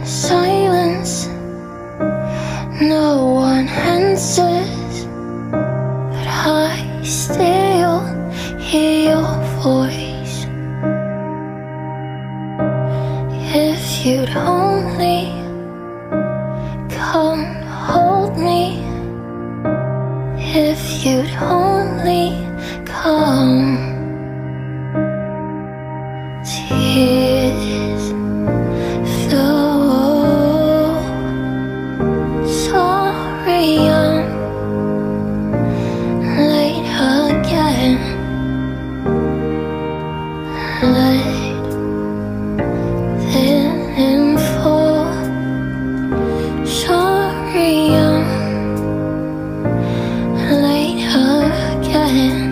silence, no one answers, but I still hear your voice. If you'd only come hold me, if you'd only come. Tears flow. Sorry, I'm late again. Let them fall. Sorry, I'm late again.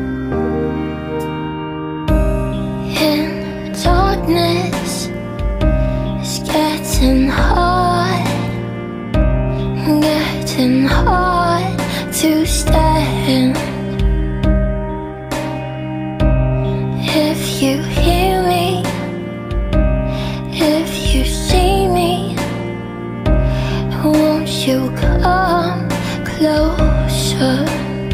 In darkness, it's getting hard to stand. If you hear me, if you see me, won't you come closer?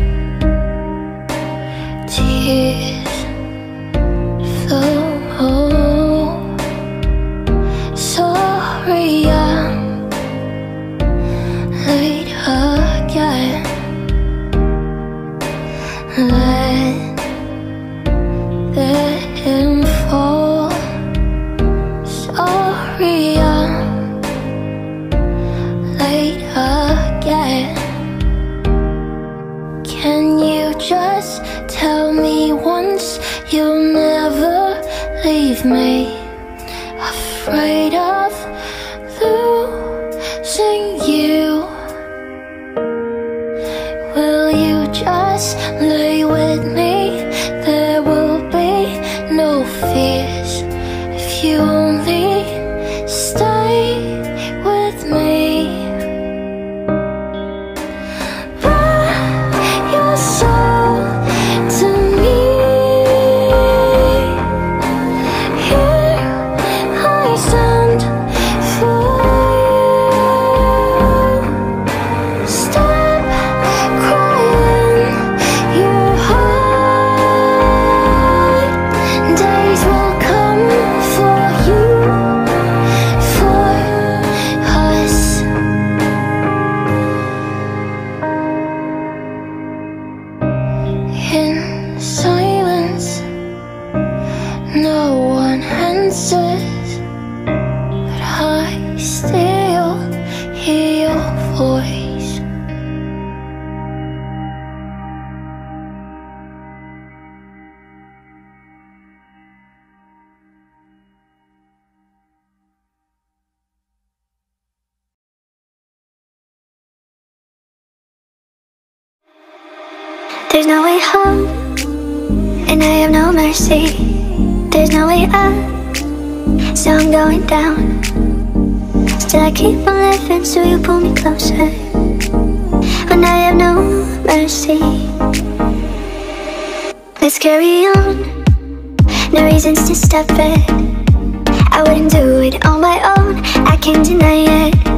Tears flow. Sorry, I'm late again. Let them fall. Sorry, I'm late again. Can you just tell me once you'll never leave me? Afraid of losing you. Will you just lay with me? There will be no fears if you only stay with me. But you're so to me. Here I stand for you. Stop crying your heart. Days will come for you, for us. In silence, no one answers, but I still hear your voice. There's no way home, and I have no mercy. There's no way up, so I'm going down. Still I keep on living, so you pull me closer when I have no mercy. Let's carry on, no reasons to stop it. I wouldn't do it on my own, I can't deny it.